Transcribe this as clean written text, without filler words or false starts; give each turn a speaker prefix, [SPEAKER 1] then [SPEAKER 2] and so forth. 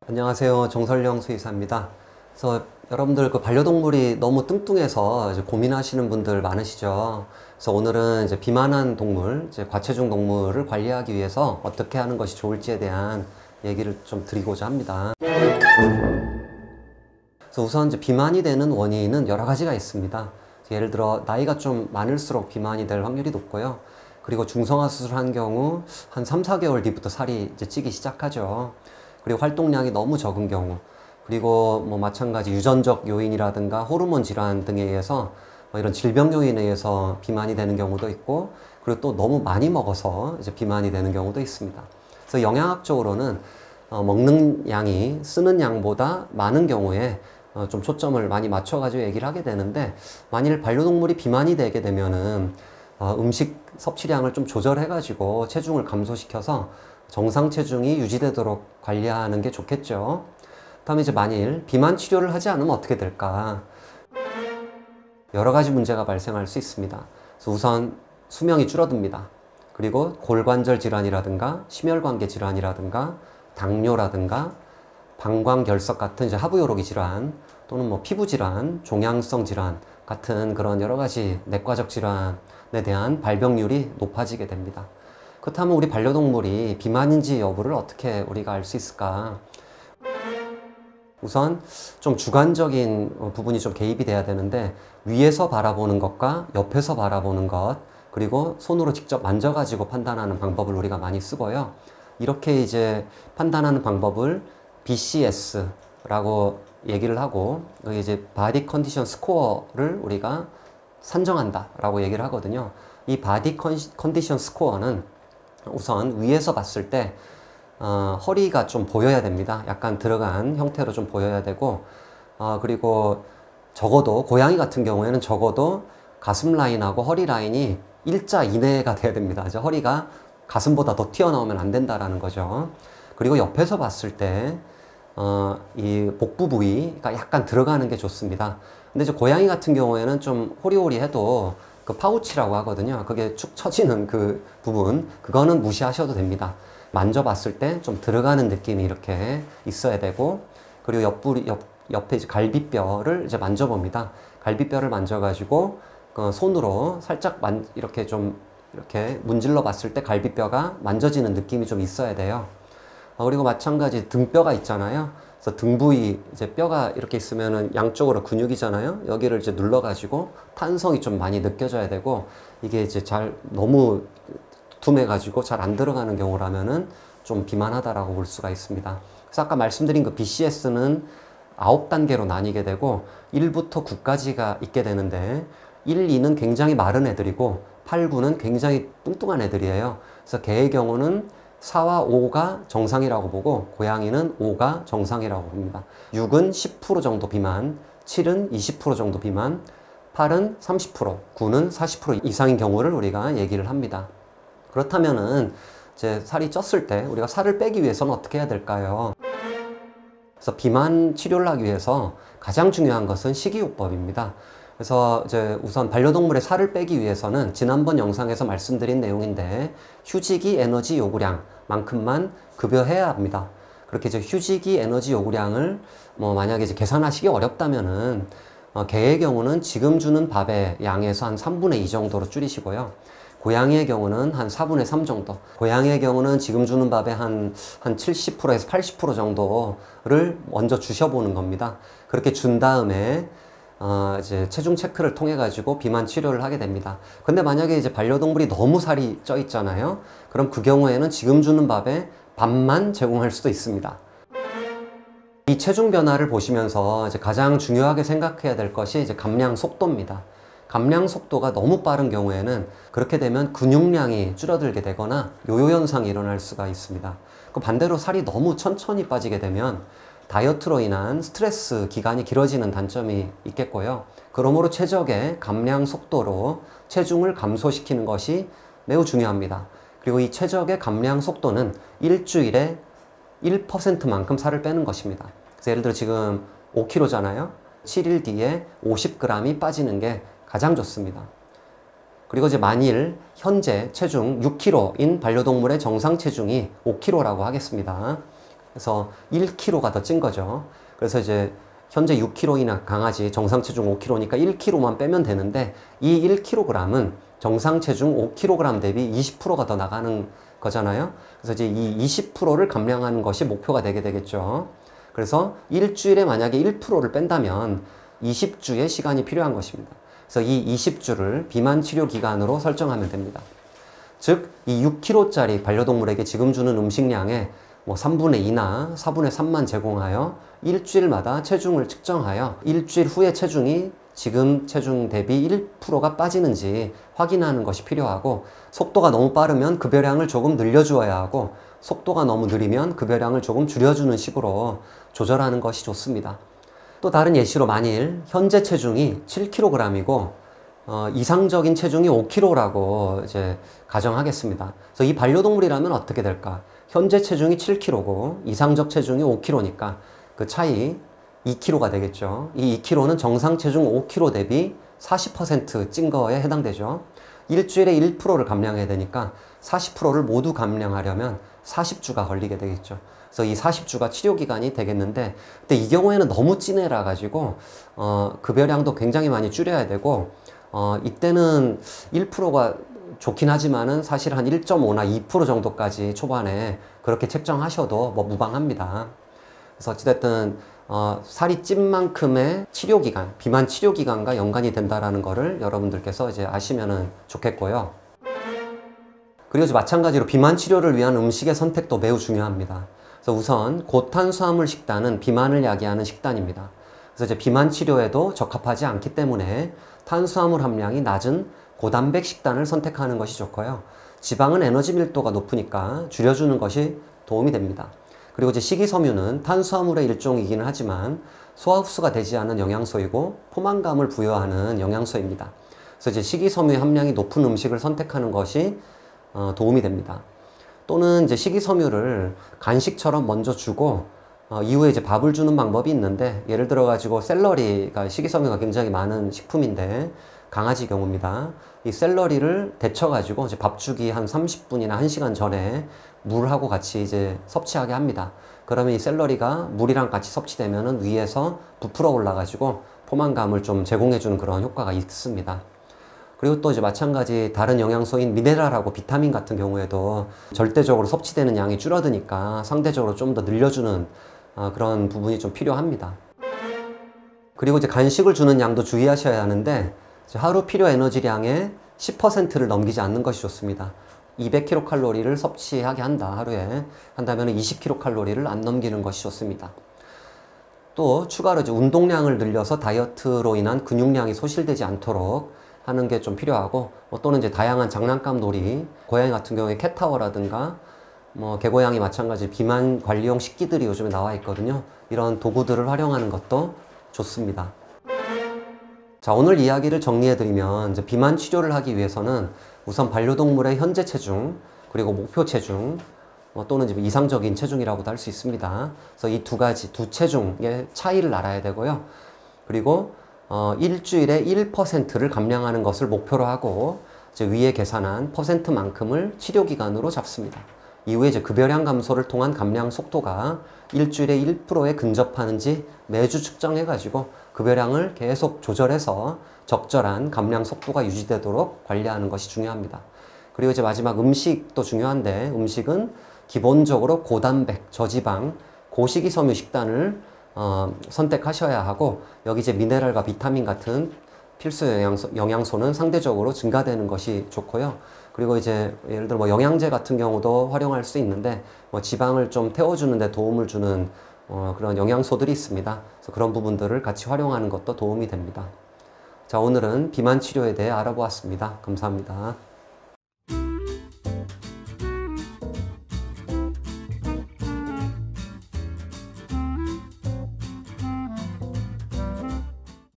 [SPEAKER 1] 안녕하세요. 정설령 수의사입니다. 그래서 여러분들 반려동물이 너무 뚱뚱해서 이제 고민하시는 분들 많으시죠. 그래서 오늘은 이제 비만한 동물, 이제 과체중 동물을 관리하기 위해서 어떻게 하는 것이 좋을지에 대한 얘기를 좀 드리고자 합니다. 그래서 우선 이제 비만이 되는 원인은 여러 가지가 있습니다. 예를 들어 나이가 좀 많을수록 비만이 될 확률이 높고요. 그리고 중성화 수술한 경우 한 3, 4개월 뒤부터 살이 이제 찌기 시작하죠. 그리고 활동량이 너무 적은 경우, 그리고 뭐 마찬가지 유전적 요인이라든가 호르몬 질환 등에 의해서 이런 질병 요인에 의해서 비만이 되는 경우도 있고, 그리고 또 너무 많이 먹어서 이제 비만이 되는 경우도 있습니다. 그래서 영양학적으로는 먹는 양이 쓰는 양보다 많은 경우에 좀 초점을 많이 맞춰가지고 얘기를 하게 되는데, 만일 반려동물이 비만이 되게 되면은 음식 섭취량을 좀 조절해가지고 체중을 감소시켜서 정상 체중이 유지되도록 관리하는 게 좋겠죠. 다음에 이제 만일 비만 치료를 하지 않으면 어떻게 될까? 여러 가지 문제가 발생할 수 있습니다. 그래서 우선 수명이 줄어듭니다. 그리고 골관절 질환이라든가 심혈관계 질환이라든가 당뇨라든가 방광결석 같은 이제 하부요로기 질환, 또는 뭐 피부 질환, 종양성 질환 같은 그런 여러 가지 내과적 질환에 대한 발병률이 높아지게 됩니다. 그렇다면 우리 반려동물이 비만인지 여부를 어떻게 우리가 알 수 있을까? 우선 좀 주관적인 부분이 좀 개입이 돼야 되는데, 위에서 바라보는 것과 옆에서 바라보는 것, 그리고 손으로 직접 만져가지고 판단하는 방법을 우리가 많이 쓰고요. 이렇게 이제 판단하는 방법을 BCS라고 얘기를 하고, 여기 이제 바디 컨디션 스코어를 우리가 산정한다 라고 얘기를 하거든요. 이 바디 컨디션 스코어는 우선 위에서 봤을 때 허리가 좀 보여야 됩니다. 약간 들어간 형태로 좀 보여야 되고, 그리고 적어도 고양이 같은 경우에는 적어도 가슴 라인하고 허리 라인이 일자 이내가 돼야 됩니다. 이제 허리가 가슴보다 더 튀어나오면 안 된다라는 거죠. 그리고 옆에서 봤을 때 이 복부 부위가 약간 들어가는 게 좋습니다. 근데 이제 고양이 같은 경우에는 좀 호리호리해도 그 파우치라고 하거든요. 그게 축 처지는 그 부분, 그거는 무시하셔도 됩니다. 만져봤을 때 좀 들어가는 느낌이 이렇게 있어야 되고, 그리고 옆에 이제 갈비뼈를 이제 만져봅니다. 갈비뼈를 만져가지고 손으로 살짝 이렇게 좀 이렇게 문질러 봤을 때 갈비뼈가 만져지는 느낌이 좀 있어야 돼요. 그리고 마찬가지 등뼈가 있잖아요. 그래서 등 부위 이제 뼈가 이렇게 있으면은 양쪽으로 근육이잖아요. 여기를 이제 눌러가지고 탄성이 좀 많이 느껴져야 되고, 이게 이제 너무 두툼해가지고 잘 안 들어가는 경우라면은 좀 비만하다라고 볼 수가 있습니다. 그래서 아까 말씀드린 그 BCS는 9단계로 나뉘게 되고 1부터 9까지가 있게 되는데, 1, 2는 굉장히 마른 애들이고 8, 9는 굉장히 뚱뚱한 애들이에요. 그래서 개의 경우는 4와 5가 정상이라고 보고, 고양이는 5가 정상이라고 봅니다. 6은 10% 정도 비만, 7은 20% 정도 비만, 8은 30%, 9는 40% 이상인 경우를 우리가 얘기를 합니다. 그렇다면은 이제 살이 쪘을 때 우리가 살을 빼기 위해서는 어떻게 해야 될까요? 그래서 비만 치료를 하기 위해서 가장 중요한 것은 식이요법입니다. 그래서 이제 우선 반려동물의 살을 빼기 위해서는 지난번 영상에서 말씀드린 내용인데, 휴지기 에너지 요구량만큼만 급여해야 합니다. 그렇게 이제 휴지기 에너지 요구량을 만약에 이제 계산하시기 어렵다면은 개의 경우는 지금 주는 밥의 양에서 한 3분의 2 정도로 줄이시고요. 고양이의 경우는 한 4분의 3 정도. 고양이의 경우는 지금 주는 밥의 한 70%에서 80% 정도를 먼저 주셔보는 겁니다. 그렇게 준 다음에 이제 체중 체크를 통해 가지고 비만 치료를 하게 됩니다. 근데 만약에 이제 반려동물이 너무 살이 쪄 있잖아요. 그럼 그 경우에는 지금 주는 밥에 밥만 제공할 수도 있습니다. 이 체중 변화를 보시면서 이제 가장 중요하게 생각해야 될 것이 이제 감량 속도입니다. 감량 속도가 너무 빠른 경우에는 그렇게 되면 근육량이 줄어들게 되거나 요요 현상이 일어날 수가 있습니다. 반대로 살이 너무 천천히 빠지게 되면 다이어트로 인한 스트레스 기간이 길어지는 단점이 있겠고요. 그러므로 최적의 감량 속도로 체중을 감소시키는 것이 매우 중요합니다. 그리고 이 최적의 감량 속도는 일주일에 1%만큼 살을 빼는 것입니다. 그래서 예를 들어 지금 5kg잖아요. 7일 뒤에 50g이 빠지는 게 가장 좋습니다. 그리고 이제 만일 현재 체중 6kg인 반려동물의 정상 체중이 5kg라고 하겠습니다. 그래서 1kg가 더 찐 거죠. 그래서 이제 현재 6kg인 강아지 정상 체중 5kg니까 1kg만 빼면 되는데 이 1kg은 정상 체중 5kg 대비 20%가 더 나가는 거잖아요. 그래서 이제 이 20%를 감량하는 것이 목표가 되게 되겠죠. 그래서 일주일에 만약에 1%를 뺀다면 20주의 시간이 필요한 것입니다. 그래서 이 20주를 비만 치료 기간으로 설정하면 됩니다. 즉, 이 6kg짜리 반려동물에게 지금 주는 음식량의 3분의 2나 4분의 3만 제공하여 일주일마다 체중을 측정하여 일주일 후에 체중이 지금 체중 대비 1%가 빠지는지 확인하는 것이 필요하고, 속도가 너무 빠르면 급여량을 조금 늘려주어야 하고, 속도가 너무 느리면 급여량을 조금 줄여주는 식으로 조절하는 것이 좋습니다. 또 다른 예시로 만일 현재 체중이 7kg이고 이상적인 체중이 5kg라고 이제 가정하겠습니다. 그래서 이 반려동물이라면 어떻게 될까? 현재 체중이 7kg고 이상적 체중이 5kg니까 그 차이 2kg가 되겠죠. 이 2kg는 정상 체중 5kg 대비 40% 찐 거에 해당되죠. 일주일에 1%를 감량해야 되니까 40%를 모두 감량하려면 40주가 걸리게 되겠죠. 그래서 이 40주가 치료 기간이 되겠는데, 근데 이 경우에는 너무 찐해라 가지고 급여량도 굉장히 많이 줄여야 되고, 이때는 1%가 좋긴 하지만은 사실 한 1.5나 2% 정도까지 초반에 그렇게 책정하셔도 무방합니다. 그래서 어찌됐든 살이 찐 만큼의 치료 기간, 비만 치료 기간과 연관이 된다라는 거를 여러분들께서 이제 아시면은 좋겠고요. 그리고 이제 마찬가지로 비만 치료를 위한 음식의 선택도 매우 중요합니다. 그래서 우선 고탄수화물 식단은 비만을 야기하는 식단입니다. 그래서 이제 비만 치료에도 적합하지 않기 때문에 탄수화물 함량이 낮은 고단백 식단을 선택하는 것이 좋고요. 지방은 에너지 밀도가 높으니까 줄여주는 것이 도움이 됩니다. 그리고 이제 식이섬유는 탄수화물의 일종이기는 하지만 소화 흡수가 되지 않은 영양소이고 포만감을 부여하는 영양소입니다. 그래서 이제 식이섬유의 함량이 높은 음식을 선택하는 것이 도움이 됩니다. 또는 이제 식이섬유를 간식처럼 먼저 주고 이후에 이제 밥을 주는 방법이 있는데, 예를 들어 가지고 샐러리가 식이섬유가 굉장히 많은 식품인데 강아지 경우입니다. 이 샐러리를 데쳐 가지고 이제 밥 주기 한 30분이나 1시간 전에 물하고 같이 이제 섭취하게 합니다. 그러면 이 샐러리가 물이랑 같이 섭취되면은 위에서 부풀어 올라 가지고 포만감을 좀 제공해 주는 그런 효과가 있습니다. 그리고 또 이제 마찬가지 다른 영양소인 미네랄하고 비타민 같은 경우에도 절대적으로 섭취되는 양이 줄어드니까 상대적으로 좀 더 늘려주는 그런 부분이 좀 필요합니다. 그리고 이제 간식을 주는 양도 주의하셔야 하는데, 하루 필요 에너지량의 10%를 넘기지 않는 것이 좋습니다. 200kcal를 섭취하게 하루에 한다면 20kcal를 안 넘기는 것이 좋습니다. 또 추가로 이제 운동량을 늘려서 다이어트로 인한 근육량이 소실되지 않도록 하는 게 좀 필요하고, 또는 이제 다양한 장난감 놀이, 고양이 같은 경우에 캣타워라든가 개고양이 마찬가지 비만 관리용 식기들이 요즘에 나와 있거든요. 이런 도구들을 활용하는 것도 좋습니다. 자, 오늘 이야기를 정리해드리면 이제 비만 치료를 하기 위해서는 우선 반려동물의 현재 체중, 그리고 목표 체중, 또는 이제 이상적인 체중이라고도 할 수 있습니다. 그래서 이 두 가지, 두 체중의 차이를 알아야 되고요. 그리고 일주일에 1%를 감량하는 것을 목표로 하고, 이제 위에 계산한 퍼센트만큼을 치료 기간으로 잡습니다. 이후에 이제 급여량 감소를 통한 감량 속도가 일주일에 1%에 근접하는지 매주 측정해 가지고 급여량을 계속 조절해서 적절한 감량 속도가 유지되도록 관리하는 것이 중요합니다. 그리고 이제 마지막 음식도 중요한데, 음식은 기본적으로 고단백, 저지방, 고식이섬유 식단을 선택하셔야 하고, 여기 이제 미네랄과 비타민 같은 필수 영양소는 상대적으로 증가되는 것이 좋고요. 그리고 이제 예를 들어 영양제 같은 경우도 활용할 수 있는데, 지방을 좀 태워주는 데 도움을 주는 그런 영양소들이 있습니다. 그래서 그런 부분들을 같이 활용하는 것도 도움이 됩니다. 자, 오늘은 비만 치료에 대해 알아보았습니다. 감사합니다.